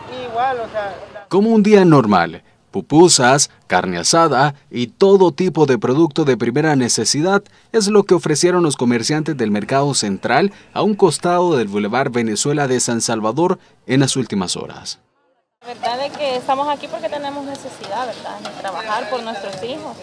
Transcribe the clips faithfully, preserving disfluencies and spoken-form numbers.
igual, o sea... Como un día normal, pupusas, carne asada y todo tipo de producto de primera necesidad es lo que ofrecieron los comerciantes del Mercado Central a un costado del Boulevard Venezuela de San Salvador en las últimas horas. La verdad es que estamos aquí porque tenemos necesidad, ¿verdad?, de trabajar por nuestros hijos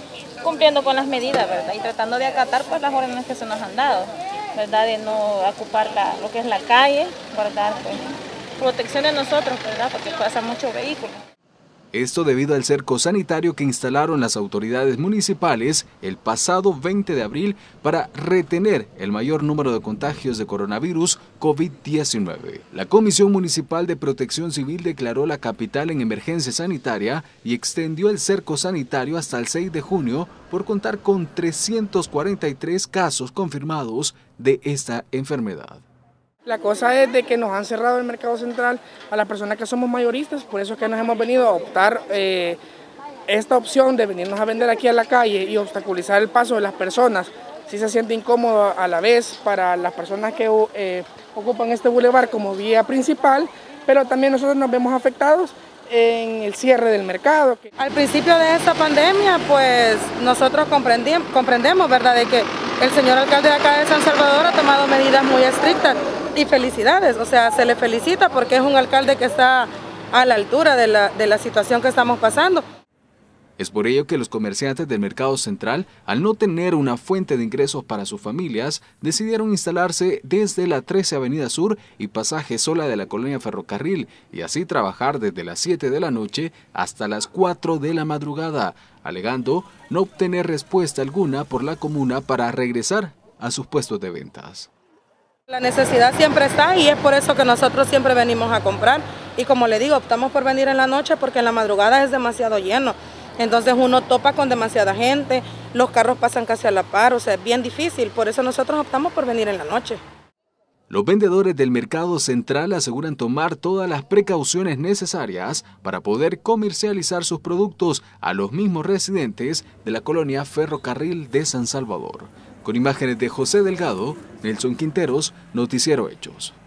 y cumpliendo con las medidas, ¿verdad?, y tratando de acatar pues las órdenes que se nos han dado, ¿verdad?, de no ocupar la, lo que es la calle, guardar pues, protección de nosotros, ¿verdad?, porque pasa mucho vehículo. Esto debido al cerco sanitario que instalaron las autoridades municipales el pasado veinte de abril para retener el mayor número de contagios de coronavirus COVID diecinueve. La Comisión Municipal de Protección Civil declaró la capital en emergencia sanitaria y extendió el cerco sanitario hasta el seis de junio por contar con trescientos cuarenta y tres casos confirmados de esta enfermedad. La cosa es de que nos han cerrado el Mercado Central a las personas que somos mayoristas, por eso es que nos hemos venido a optar eh, esta opción de venirnos a vender aquí a la calle y obstaculizar el paso de las personas. Sí se siente incómodo a la vez para las personas que eh, ocupan este bulevar como vía principal, pero también nosotros nos vemos afectados en el cierre del mercado. Al principio de esta pandemia, pues nosotros comprendemos, ¿verdad?, de que el señor alcalde de acá de San Salvador ha tomado medidas muy estrictas y felicidades, o sea, se le felicita porque es un alcalde que está a la altura de la, de la situación que estamos pasando. Es por ello que los comerciantes del Mercado Central, al no tener una fuente de ingresos para sus familias, decidieron instalarse desde la trece Avenida Sur y Pasaje Sola de la colonia Ferrocarril y así trabajar desde las siete de la noche hasta las cuatro de la madrugada, alegando no obtener respuesta alguna por la comuna para regresar a sus puestos de ventas. La necesidad siempre está y es por eso que nosotros siempre venimos a comprar y como le digo, optamos por venir en la noche porque en la madrugada es demasiado lleno. Entonces uno topa con demasiada gente, los carros pasan casi a la par, o sea, es bien difícil, por eso nosotros optamos por venir en la noche. Los vendedores del Mercado Central aseguran tomar todas las precauciones necesarias para poder comercializar sus productos a los mismos residentes de la colonia Ferrocarril de San Salvador. Con imágenes de José Delgado, Nelson Quinteros, Noticiero Hechos.